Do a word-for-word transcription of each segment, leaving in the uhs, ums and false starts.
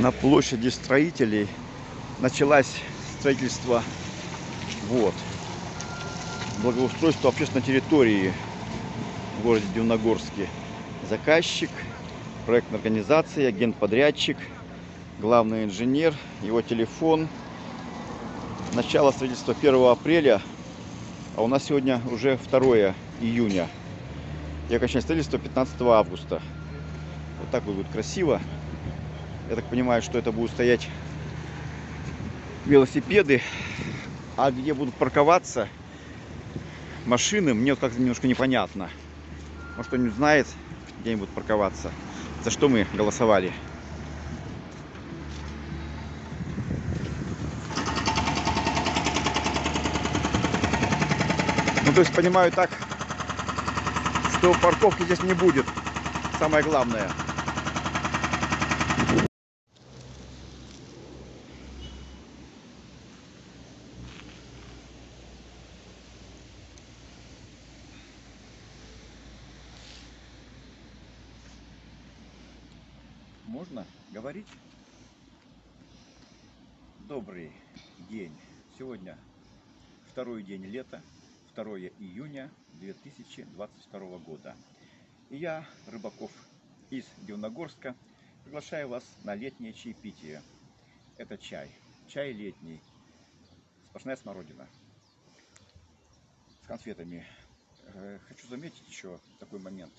На площади строителей началось строительство вот, благоустройство общественной территории в городе Дивногорске. Заказчик, проектная организация, генподрядчик, главный инженер, его телефон. Начало строительства первого апреля, а у нас сегодня уже второе июня. И окончание строительства пятнадцатого августа. Вот так вот будет красиво. Я так понимаю, что это будут стоять велосипеды, а где будут парковаться машины, мне как-то немножко непонятно. Может, кто-нибудь знает, где они будут парковаться, за что мы голосовали. Ну, то есть, понимаю так, что парковки здесь не будет, самое главное. Можно говорить? Добрый день. Сегодня второй день лета, второе июня две тысячи двадцать второго года. И я, Рыбаков из Дивногорска, приглашаю вас на летнее чаепитие. Это чай. Чай летний. Сплошная смородина. С конфетами. Хочу заметить еще такой момент.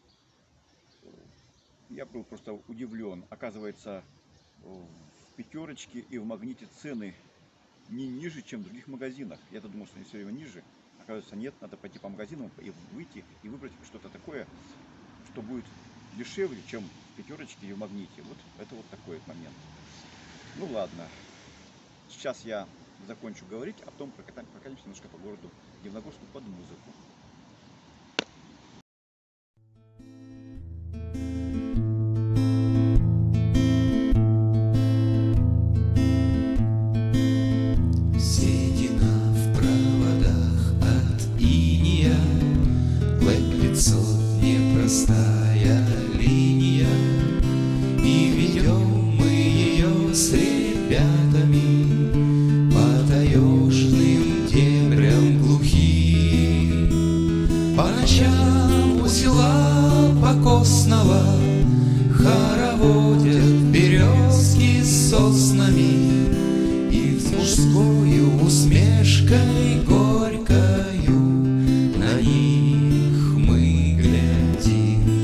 Я был просто удивлен. Оказывается, в пятерочке и в магните цены не ниже, чем в других магазинах. Я-то думал, что они все время ниже. Оказывается, нет. Надо пойти по магазинам и выйти и выбрать что-то такое, что будет дешевле, чем в пятерочке и в магните. Вот это вот такой момент. Ну ладно. Сейчас я закончу говорить, а потом прокатимся немножко по городу Дивногорску под музыку. Непростая линия, и ведем мы ее с ребятами по таежным дебрям глухим. По ночам у села покосного хороводят березки с соснами, и с мужскою усмешкой горькою на них мы глядим.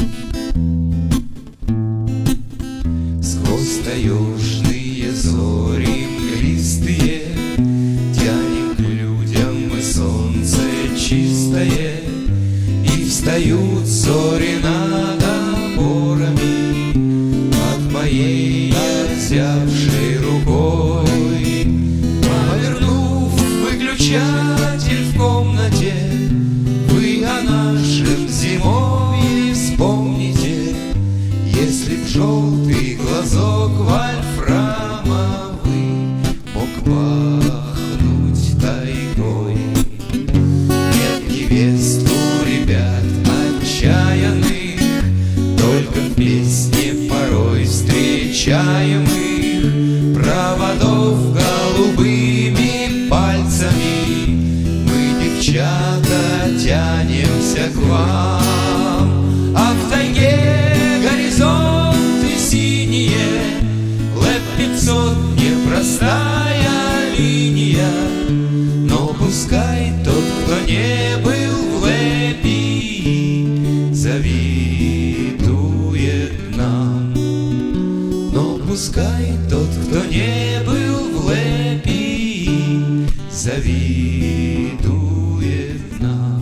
Сквозь таежные зори мглистые тянем к людям мы солнце чистое, и встают зори над опорами под моей озябшей рукой. Повернув выключатель в комнате, вы о нашем зимовье вспомните. Если б желтый глазок вольфрамовый мог пахнуть тайгой. Нет невест у ребят отчаянных, только в песне порой встречаемых проводов голубыми пальцами мы, девчата, тянемся к вам. А в тайге горизонты синие, Лэп пятьсот непростая линия. Но пускай тот, кто не был в Лэпе, завидует нам. Но пускай тот, кто не был в Лэпе, завидует нам.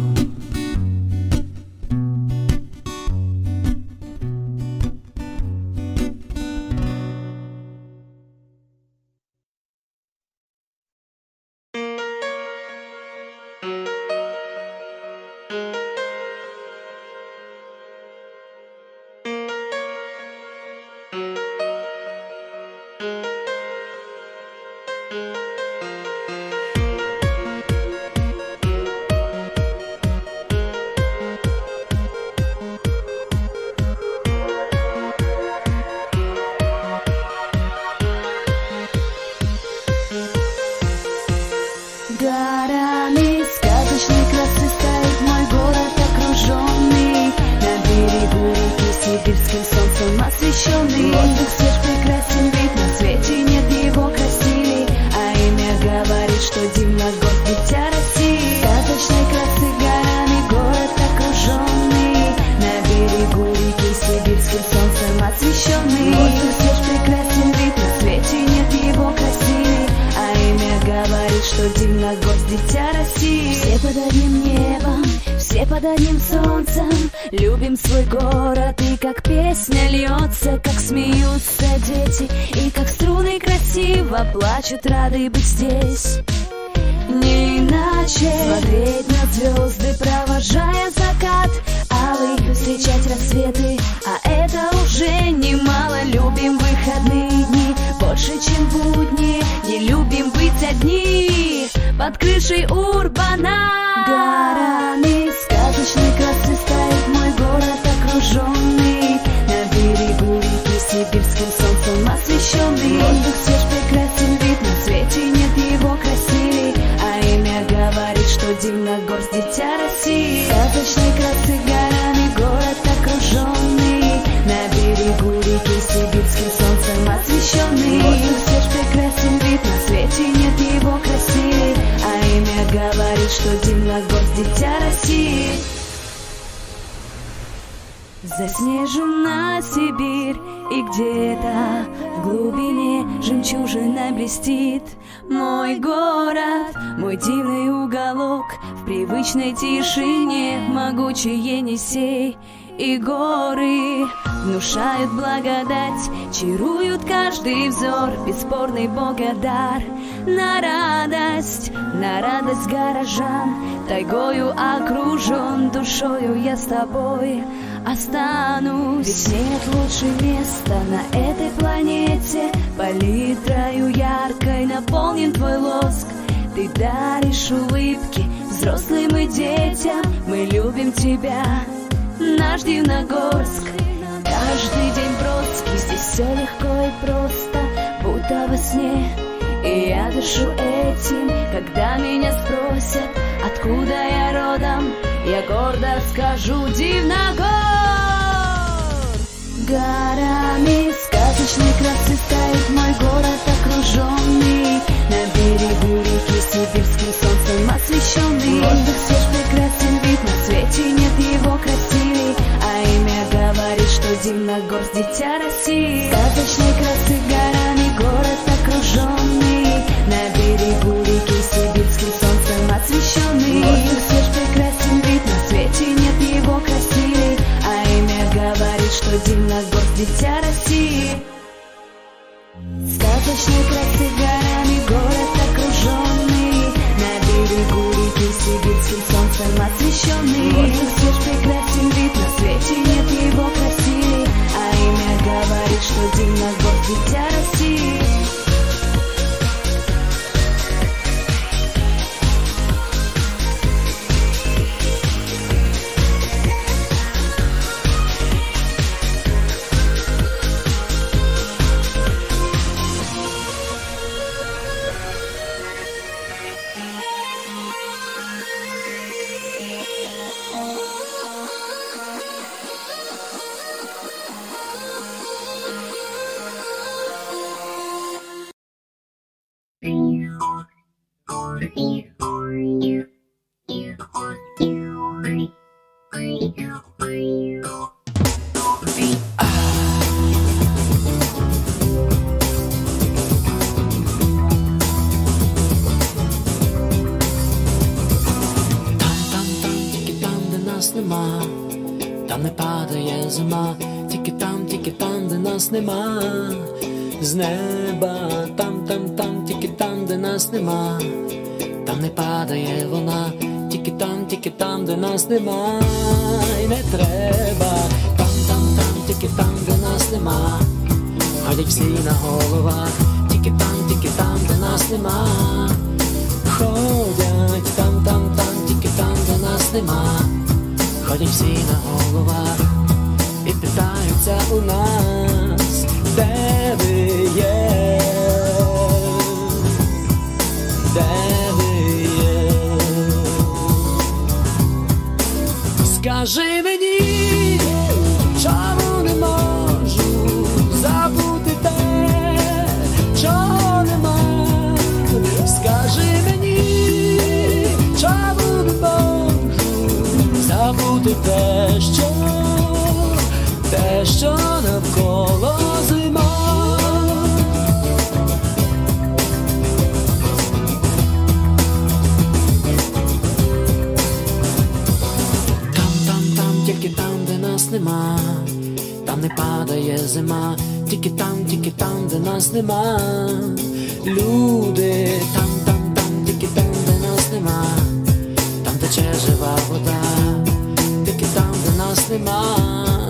Воздух свеж, прекрасен вид, на свете нет его красивей, а имя говорит, что Дивногорск дитя России. Сказочной красы горами город окруженный, на берегу реки Сибирской солнцем освещенный. Воздух свеж, прекрасен вид, на свете нет его красивей, а имя говорит, что Дивногорск дитя России. Все под одним небом, все под одним солнцем, любим свой город, и как песня льется, как смеются дети, и как струны красиво плачут, рады быть здесь. Не иначе смотреть на звезды, провожая закат алый, встречать рассветы, а это уже немало. Любим выходные дни больше, чем будни, не любим быть одни под крышей Урбана. Горами сказочной красы стоит мой город окруженный, на берегу реки Сибирским солнцем освещенный. Воздух свеж, прекрасен вид, на свете нет его красивей, а имя говорит, что Дивногорск дитя России. Сказочной красы горами город окруженный, на берегу реки Сибирским солнцем освещенный. Воздух свеж, прекрасен вид, на свете нет его красивей, а имя говорит, что Дивногорск дитя России. Заснежена Сибирь, и где-то в глубине жемчужина блестит. Мой город, мой дивный уголок, в привычной тишине могучий Енисей. И горы внушают благодать, чаруют каждый взор, бесспорный богодар. На радость, на радость горожан, тайгою окружен, душою я с тобой останусь. Ведь нет лучше места на этой планете, палитрою яркой наполнен твой лоск. Ты даришь улыбки взрослым и детям, мы любим тебя, наш Дивногорск. Каждый день броский, здесь все легко и просто, будто во сне. И я дышу этим, когда меня спросят, откуда я родом, я гордо скажу: Дивногорск. Горами сказочной красы стоит мой город окруженный, на берегу реки Сибирским солнцем освещенный. Воздух свеж, прекрасен вид, на свете нет его красивей, а имя говорит, что Дивногорск дитя России. Сказочной красы горами город окруженный, на берегу реки Сибирским солнцем освещенный. Воздух свеж, прекрасен вид, на свете нет его красивей, а имя говорит, что Дивногорск дитя России. Сказочной красы горами город окруженный, на берегу реки Сибирским солнцем освещенный. Воздух свеж, прекрасен вид, на свете нет его красивей, а имя говорит, что Дивногорск дитя России. Там не падає зима, тільки там, тільки там, де нас нема. З неба, там, там, там, тільки там, де нас нема. Там не падає вона, тільки там, тільки там, де нас нема. І не треба, там, там, там, тільки там, де нас нема. Ходять всі на головах, тільки там, тільки там, де нас нема. Ходять там, там, там, тільки там, де нас нема. Ходять всі на головах і питаються у нас, де ви є, де ви є. Скажи мені, чому не можу забути падає зима, тільки там, тільки там, де нас нема. Люди, там, там, там, тільки там, де нас нема. Там тече жива вода, тільки там, де нас нема.